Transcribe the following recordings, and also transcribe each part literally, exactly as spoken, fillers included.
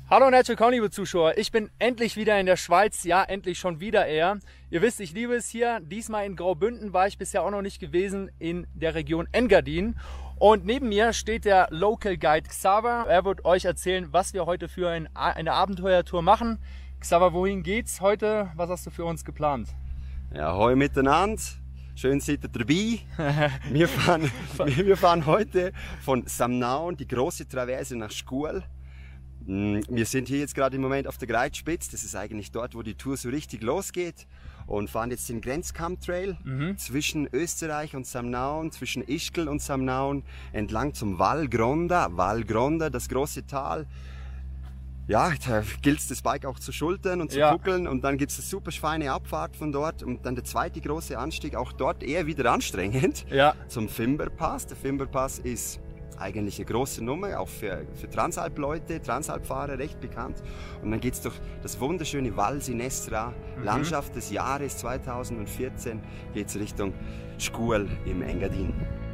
Hallo und herzlich willkommen, liebe Zuschauer. Ich bin endlich wieder in der Schweiz. Ja, endlich schon wieder eher. Ihr wisst, ich liebe es hier. Diesmal in Graubünden war ich bisher auch noch nicht gewesen, in der Region Engadin. Und neben mir steht der Local Guide Xaver. Er wird euch erzählen, was wir heute für ein, eine Abenteuertour machen. Xaver, wohin geht's heute? Was hast du für uns geplant? Ja, hallo miteinander. Schön seid ihr dabei. wir, fahren, wir fahren heute von Samnaun, die große Traverse nach Scuol. Wir sind hier jetzt gerade im Moment auf der Greitspitz. Das ist eigentlich dort, wo die Tour so richtig losgeht. Und fahren jetzt den Grenzkamm-Trail mhm. zwischen Österreich und Samnaun, zwischen Ischgl und Samnaun, entlang zum Val Gronda. Val Gronda, das große Tal. Ja, da gilt es, das Bike auch zu schultern und zu ja. kuckeln. Und dann gibt es eine super feine Abfahrt von dort. Und dann der zweite große Anstieg, auch dort eher wieder anstrengend, ja. zum Fimberpass. Der Fimberpass ist eigentlich eine große Nummer, auch für, für Transalp-Leute, Transalp-Fahrer recht bekannt. Und dann geht es durch das wunderschöne Val Sinestra, mhm. Landschaft des Jahres zweitausendvierzehn, geht es Richtung Scuol im Engadin.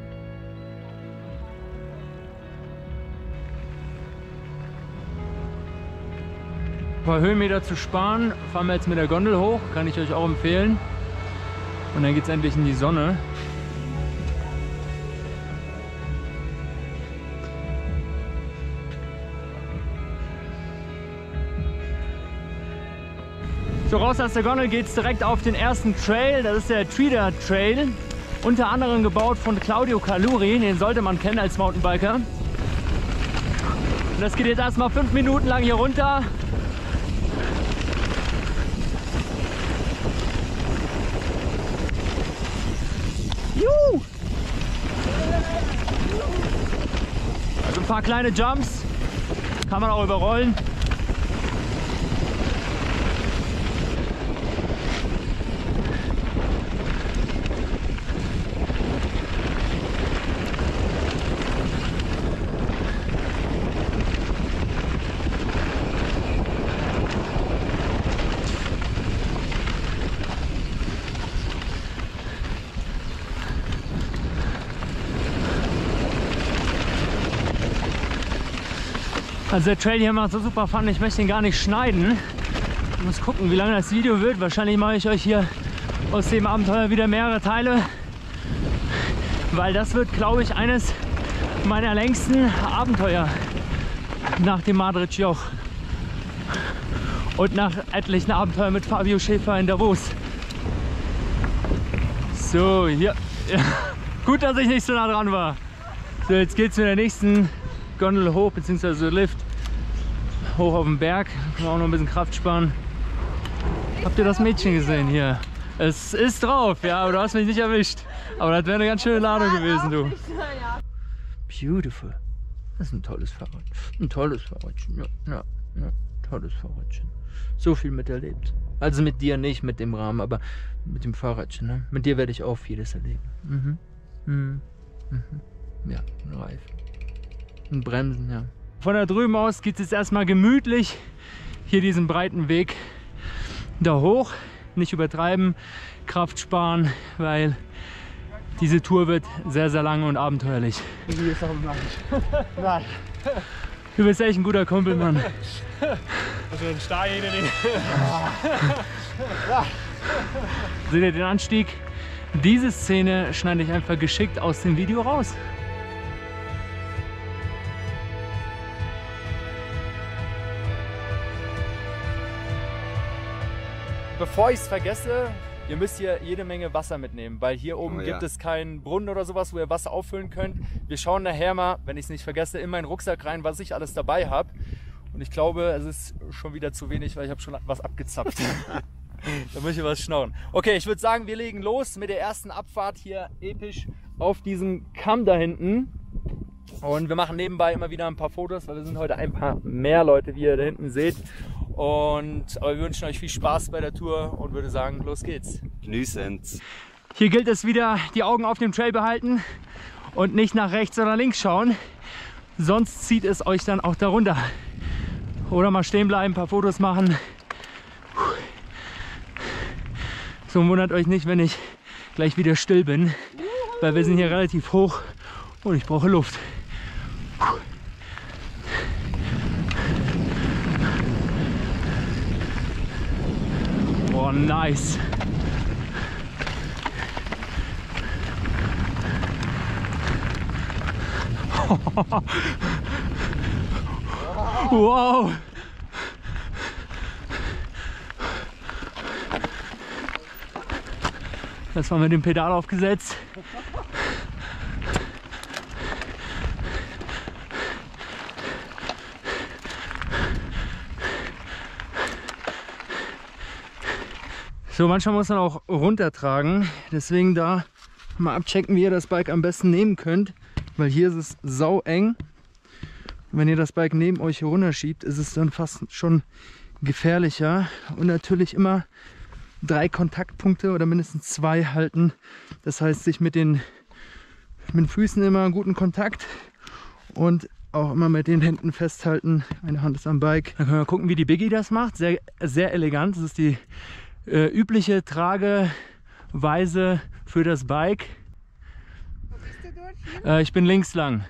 Ein paar Höhenmeter zu sparen, fahren wir jetzt mit der Gondel hoch, kann ich euch auch empfehlen. Und dann geht es endlich in die Sonne. So, raus aus der Gondel geht es direkt auf den ersten Trail, das ist der Trident Trail. Unter anderem gebaut von Claudio Caluri, den sollte man kennen als Mountainbiker. Und das geht jetzt erstmal fünf Minuten lang hier runter. Juhu! Also ein paar kleine Jumps, kann man auch überrollen. Also der Trail hier macht so super Fun, ich möchte ihn gar nicht schneiden. Ich muss gucken, wie lange das Video wird. Wahrscheinlich mache ich euch hier aus dem Abenteuer wieder mehrere Teile. Weil das wird, glaube ich, eines meiner längsten Abenteuer nach dem Madrid-Joch. Und nach etlichen Abenteuern mit Fabio Schäfer in Davos. So, hier. Ja. Gut, dass ich nicht so nah dran war. So, jetzt geht es zu der nächsten Gondel hoch, beziehungsweise Lift hoch auf den Berg. Können wir auch noch ein bisschen Kraft sparen. Habt ihr das Mädchen gesehen hier? Es ist drauf, ja, aber du hast mich nicht erwischt. Aber das wäre eine ganz schöne Ladung gewesen, du. Beautiful. Das ist ein tolles Fahrrad. Ein tolles Fahrradchen, ja, ja, ja, tolles Fahrradchen. So viel miterlebt. Also mit dir nicht, mit dem Rahmen, aber mit dem Fahrradchen. Ne? Mit dir werde ich auch vieles erleben. Mhm. Mhm. Mhm. Ja, ein Reifen. Und Bremsen, ja. Von da drüben aus geht es jetzt erstmal gemütlich hier diesen breiten Weg da hoch. Nicht übertreiben, Kraft sparen, weil diese Tour wird sehr, sehr lang und abenteuerlich. Nein. Du bist echt ein guter Kumpel, Mann. Also ein Stein in den. Seht ihr den Anstieg? Diese Szene schneide ich einfach geschickt aus dem Video raus. Bevor ich es vergesse, ihr müsst hier jede Menge Wasser mitnehmen, weil hier oben oh, ja. gibt es keinen Brunnen oder sowas, wo ihr Wasser auffüllen könnt. Wir schauen nachher mal, wenn ich es nicht vergesse, in meinen Rucksack rein, was ich alles dabei habe. Und ich glaube, es ist schon wieder zu wenig, weil ich habe schon was abgezapft. Da muss ich was schnauen. Okay, ich würde sagen, wir legen los mit der ersten Abfahrt hier episch auf diesem Kamm da hinten. Und wir machen nebenbei immer wieder ein paar Fotos, weil wir sind heute ein paar mehr Leute, wie ihr da hinten seht. Und, aber wir wünschen euch viel Spaß bei der Tour und würde sagen, los geht's. Genießen's. Hier gilt es wieder, die Augen auf dem Trail behalten und nicht nach rechts oder links schauen. Sonst zieht es euch dann auch darunter. Oder mal stehen bleiben, ein paar Fotos machen. So, wundert euch nicht, wenn ich gleich wieder still bin, weil wir sind hier relativ hoch und ich brauche Luft. Boah, nice. Wow. Das war mit dem Pedal aufgesetzt. So, manchmal muss man auch runtertragen, deswegen da mal abchecken, wie ihr das Bike am besten nehmen könnt, weil hier ist es sau eng. Wenn ihr das Bike neben euch hier runterschiebt, ist es dann fast schon gefährlicher. Und natürlich immer drei Kontaktpunkte oder mindestens zwei halten. Das heißt, sich mit den, mit den Füßen immer einen guten Kontakt und auch immer mit den Händen festhalten. Eine Hand ist am Bike. Dann können wir gucken, wie die Biggie das macht. Sehr, sehr elegant. Das ist die äh, übliche Trageweise für das Bike. Wo bist du dort? Hier? Äh, ich bin links lang.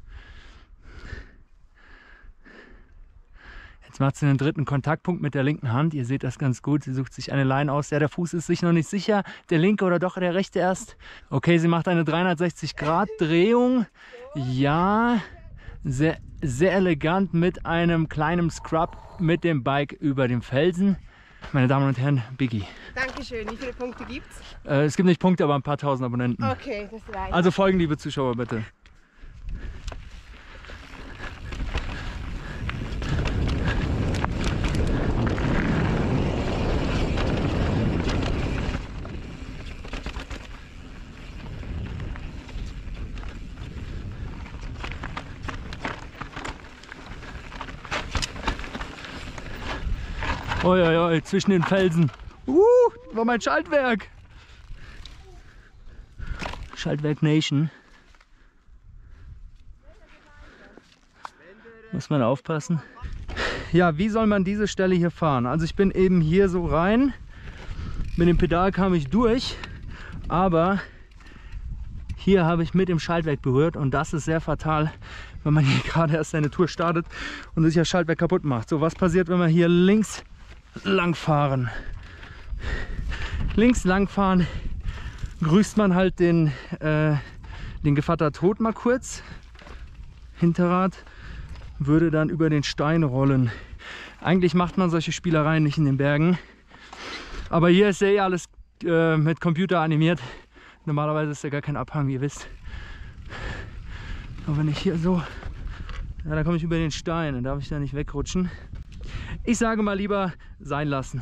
Jetzt macht sie einen dritten Kontaktpunkt mit der linken Hand. Ihr seht das ganz gut. Sie sucht sich eine Line aus. Ja, der Fuß ist sich noch nicht sicher. Der linke oder doch der rechte erst. Okay, sie macht eine dreihundertsechzig Grad Drehung. Ja, sehr, sehr elegant mit einem kleinen Scrub mit dem Bike über dem Felsen. Meine Damen und Herren, Biggie. Dankeschön. Wie viele Punkte gibt's? Äh, es gibt nicht Punkte, aber ein paar tausend Abonnenten. Okay, das reicht. Also folgen, liebe Zuschauer, bitte. Oi, oi, oi, zwischen den Felsen. Uh, das war mein Schaltwerk. Schaltwerk Nation. Muss man aufpassen. Ja, wie soll man diese Stelle hier fahren? Also ich bin eben hier so rein. Mit dem Pedal kam ich durch. Aber hier habe ich mit dem Schaltwerk berührt. Und das ist sehr fatal, wenn man hier gerade erst seine Tour startet und sich das Schaltwerk kaputt macht. So, was passiert, wenn wir hier links lang fahren? Links lang fahren, grüßt man halt den, äh, den Gevatter Tod mal kurz. Hinterrad würde dann über den Stein rollen. Eigentlich macht man solche Spielereien nicht in den Bergen. Aber hier ist ja eh alles äh, mit Computer animiert. Normalerweise ist ja gar kein Abhang, wie ihr wisst. Aber wenn ich hier so, ja, da komme ich über den Stein, dann darf ich da nicht wegrutschen. Ich sage mal lieber sein lassen.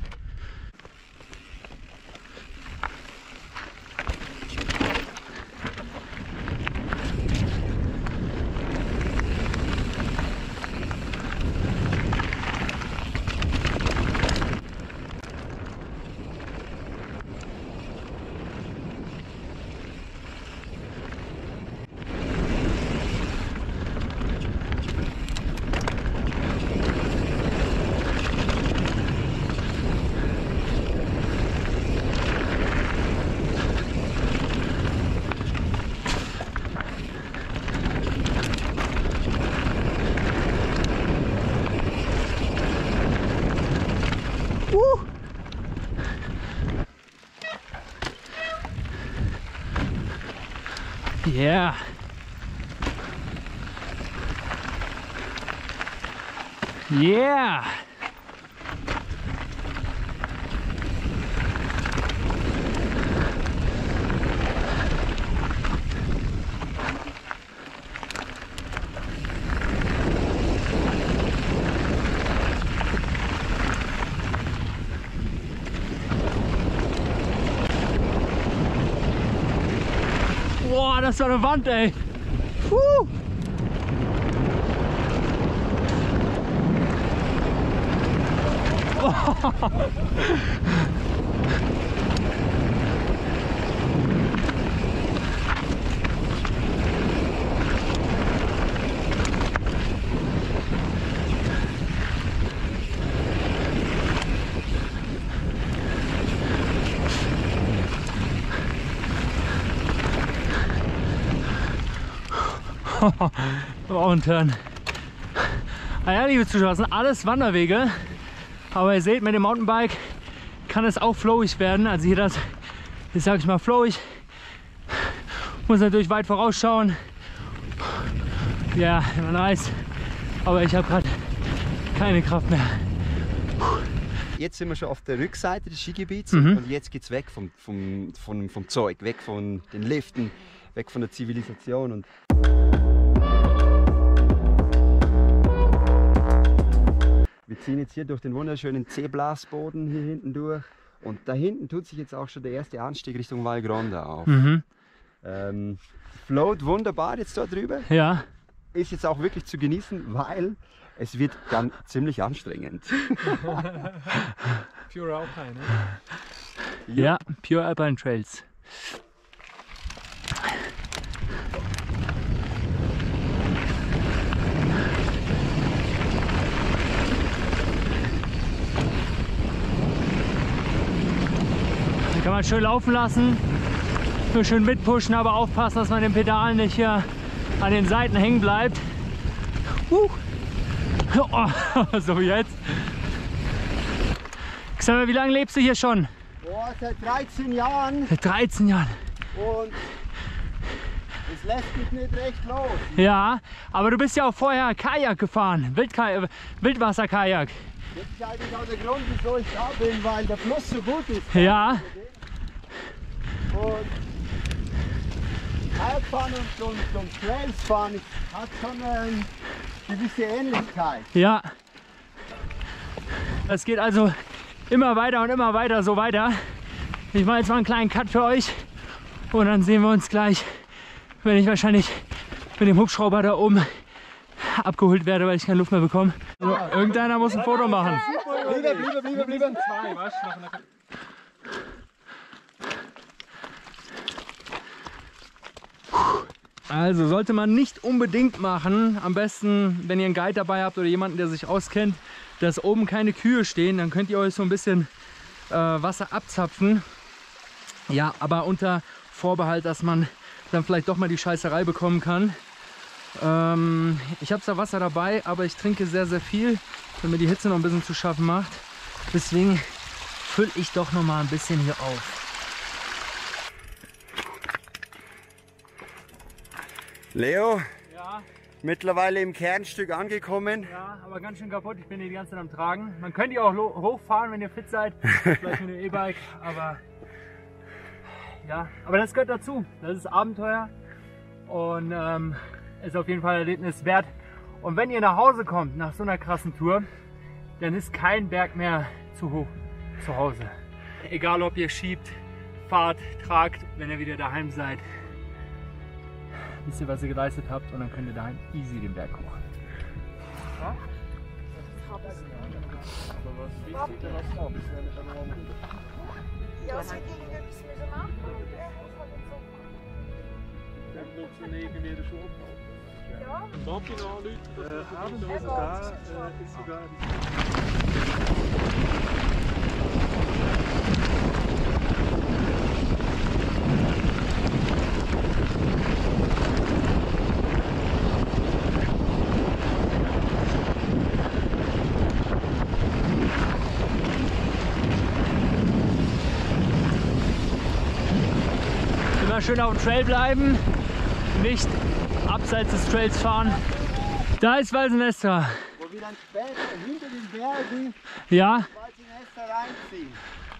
Yeah. Yeah. Boah, das war eine Wand, ey. Puh. Und dann, naja, liebe Zuschauer, das sind alles Wanderwege, aber ihr seht, mit dem Mountainbike kann es auch flowig werden. Also hier das, das sage ich mal, flowig. Muss natürlich weit vorausschauen. Ja, man weiß. Aber ich habe gerade keine Kraft mehr. Jetzt sind wir schon auf der Rückseite des Skigebiets Mhm. und jetzt geht es weg vom, vom, vom, vom Zeug, weg von den Liften, weg von der Zivilisation. Und wir ziehen jetzt hier durch den wunderschönen C-Blasboden hier hinten durch und da hinten tut sich jetzt auch schon der erste Anstieg Richtung Val Grande auf. Mhm. Ähm, float wunderbar jetzt dort drüber, Ja. ist jetzt auch wirklich zu genießen, weil es wird dann ziemlich anstrengend. Pure Alpine, ne? Ja, Pure Alpine Trails. Den kann man schön laufen lassen, nur schön mitpushen, aber aufpassen, dass man den Pedalen nicht hier an den Seiten hängen bleibt. Uh. Oh, so jetzt. Xaver, wie lange lebst du hier schon? Boah, seit dreizehn Jahren Seit dreizehn Jahren. und es lässt mich nicht recht los. Ja, aber du bist ja auch vorher Kajak gefahren, Wildka Wildwasser-Kajak. Das ist eigentlich auch der Grund, wieso ich da bin, weil der Fluss so gut ist. Ja, Und Kajakfahren und, und, und Trails fahren hat schon eine gewisse Ähnlichkeit. ja. Das geht also immer weiter und immer weiter so weiter. Ich mache jetzt mal einen kleinen Cut für euch und dann sehen wir uns gleich, wenn ich wahrscheinlich mit dem Hubschrauber da oben abgeholt werde, weil ich keine Luft mehr bekomme. So, irgendeiner muss ein Foto machen. Bliebe, bliebe, bliebe, bliebe. Zwei, weißt du, nach einer... Also sollte man nicht unbedingt machen. Am besten, wenn ihr einen Guide dabei habt oder jemanden, der sich auskennt, dass oben keine Kühe stehen, dann könnt ihr euch so ein bisschen äh, Wasser abzapfen. Ja, aber unter Vorbehalt, dass man dann vielleicht doch mal die Scheißerei bekommen kann. Ähm, ich habe zwar Wasser dabei, aber ich trinke sehr, sehr viel, wenn mir die Hitze noch ein bisschen zu schaffen macht. Deswegen fülle ich doch noch mal ein bisschen hier auf. Leo, Ja. mittlerweile im Kernstück angekommen. Ja, aber ganz schön kaputt. Ich bin hier die ganze Zeit am Tragen. Man könnte ja auch hochfahren, wenn ihr fit seid. Vielleicht mit dem E-Bike, aber ja, aber das gehört dazu. Das ist Abenteuer und ähm, ist auf jeden Fall ein Erlebnis wert. Und wenn ihr nach Hause kommt nach so einer krassen Tour, dann ist kein Berg mehr zu hoch zu Hause. Egal ob ihr schiebt, fahrt, tragt, wenn ihr wieder daheim seid. Wisst ihr, was ihr geleistet habt und dann könnt ihr daheim easy den Berg hoch. Ja? Ja, so gegen etwas müssen machen. Ja. Papi anrufen, äh, haben wir sogar, äh, ist sogar Immer schön auf dem Trail bleiben, nicht abseits des Trails fahren. Da ist Val Sinestra. Wo wir dann später hinter den Bergen Ja, Val Sinestra reinziehen.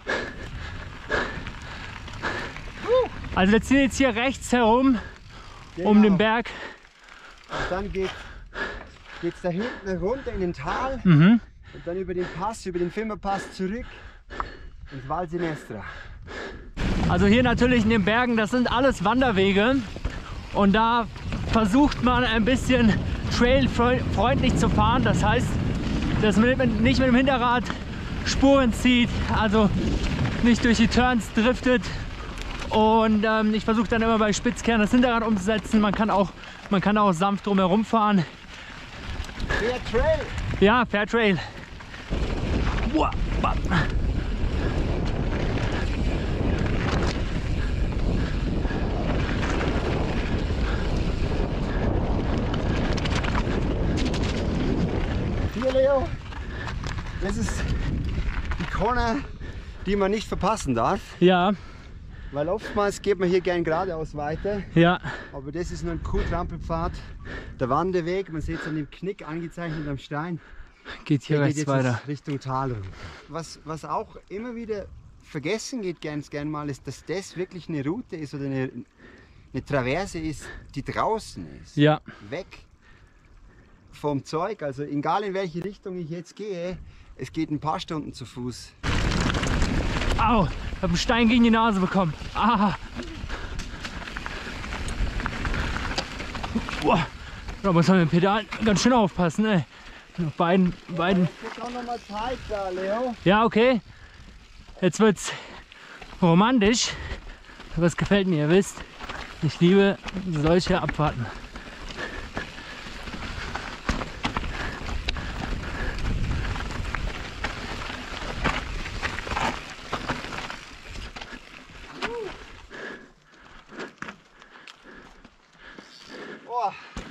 also wir ziehen jetzt hier rechts herum um Genau. den Berg. Und dann geht es da hinten runter in den Tal Mhm. und dann über den Pass, über den Filmerpass zurück ins Val Sinestra. Also hier natürlich in den Bergen, das sind alles Wanderwege und da versucht man ein bisschen trailfreundlich zu fahren. Das heißt, dass man nicht mit dem Hinterrad Spuren zieht, also nicht durch die Turns driftet. Und ähm, ich versuche dann immer bei Spitzkehren das Hinterrad umzusetzen. Man kann auch, man kann auch sanft drumherum fahren. Der Trail! Ja, Fairtrail. Wow. Hier, Leo, das ist die Corner die man nicht verpassen darf. Ja, Weil oftmals geht man hier gern geradeaus weiter. ja. Aber das ist nur ein Kuhtrampelpfad. Der Wanderweg, man sieht es an dem Knick angezeichnet am Stein. Geht hier Der rechts geht jetzt weiter. Richtung Tal. Was, was auch immer wieder vergessen geht ganz gern mal, ist, dass das wirklich eine Route ist oder eine, eine Traverse ist, die draußen ist. Ja, Weg vom Zeug, also egal in welche Richtung ich jetzt gehe, es geht ein paar Stunden zu Fuß. au, ich hab einen Stein gegen die Nase bekommen. Ah. Boah, da muss man mit dem Pedal ganz schön aufpassen, ey. Auf beiden, beiden. Guck auch noch mal Zeit da, Leo. Ja, okay. Jetzt wird's romantisch. Was gefällt mir, ihr wisst. Ich liebe solche Abfahrten. Oh.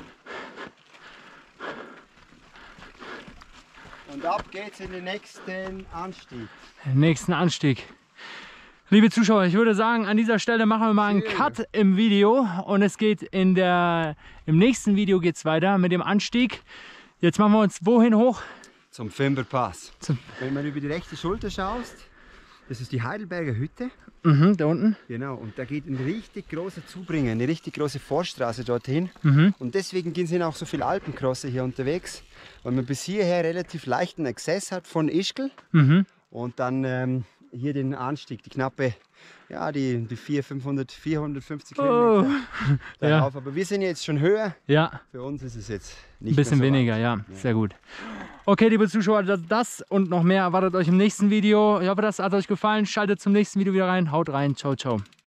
Und ab geht's in den nächsten Anstieg. Den nächsten Anstieg. Liebe Zuschauer, ich würde sagen, an dieser Stelle machen wir mal einen Cut im Video und es geht in der, im nächsten Video geht's weiter mit dem Anstieg. Jetzt machen wir uns wohin hoch? Zum Fimberpass. Zum Wenn man über die rechte Schulter schaust, das ist die Heidelberger Hütte. Mhm, da unten. Genau, und da geht ein richtig großer Zubringer, eine richtig große Forststraße dorthin. Mhm. Und deswegen sind auch so viele Alpencrosser hier unterwegs, weil man bis hierher relativ leichten Access hat von Ischgl Mhm. und dann ähm, hier den Anstieg, die knappe, ja, die, die vierhundert, fünfhundert, vierhundertfünfzig Oh. Kilometer Ja. darauf. Aber wir sind jetzt schon höher, Ja, für uns ist es jetzt nicht ein bisschen mehr so weniger, weit. ja. Sehr gut. Okay, liebe Zuschauer, das und noch mehr erwartet euch im nächsten Video. Ich hoffe, das hat euch gefallen. Schaltet zum nächsten Video wieder rein. Haut rein. Ciao, ciao.